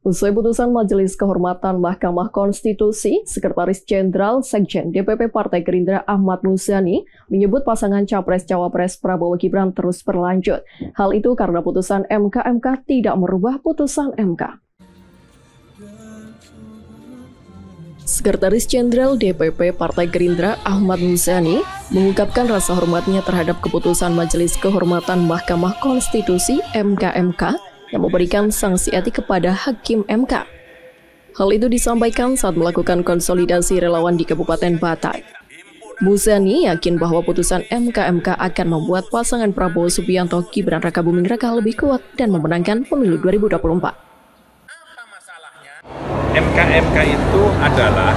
Usai putusan Majelis Kehormatan Mahkamah Konstitusi, Sekretaris Jenderal Sekjen DPP Partai Gerindra Ahmad Muzani menyebut pasangan Capres-Cawapres Prabowo Gibran terus berlanjut. Hal itu karena putusan MK tidak merubah putusan MK. Sekretaris Jenderal DPP Partai Gerindra Ahmad Muzani mengungkapkan rasa hormatnya terhadap keputusan Majelis Kehormatan Mahkamah Konstitusi (MK) yang memberikan sanksi etik kepada Hakim MK. Hal itu disampaikan saat melakukan konsolidasi relawan di Kabupaten Batak. Muzani yakin bahwa putusan MK akan membuat pasangan Prabowo Subianto Gibran Rakabuming Raka lebih kuat dan memenangkan pemilu 2024. MK itu adalah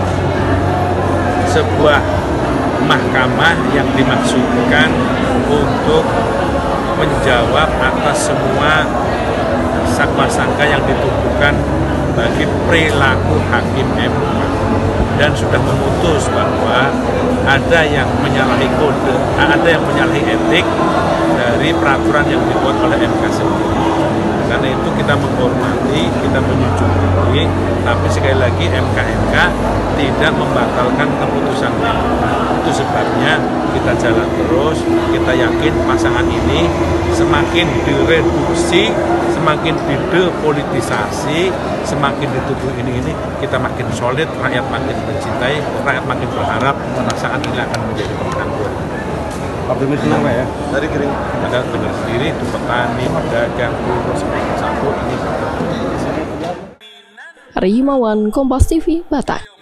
sebuah mahkamah yang dimaksudkan untuk menjawab atas semua sakwa-sangka yang dituduhkan bagi perilaku Hakim MK, dan sudah memutus bahwa ada yang menyalahi kode, ada yang menyalahi etik dari peraturan yang dibuat oleh MK sendiri. Karena itu kita menghormati, kita menyetujui, tapi sekali lagi MK tidak membatalkan keputusan MK. Itu sebabnya kita jalan terus, kita yakin pasangan ini semakin direduksi, semakin didepolitisasi, semakin dituduh ini, kita makin solid, rakyat makin mencintai, rakyat makin berharap pasangan ini akan menjadi pemenang. Optimisnya Pak ya? Dari Gerindra. Ada benar sendiri, itu petani, pedagang, buruh, satu ini. Rimawan, Kompas TV, Batak.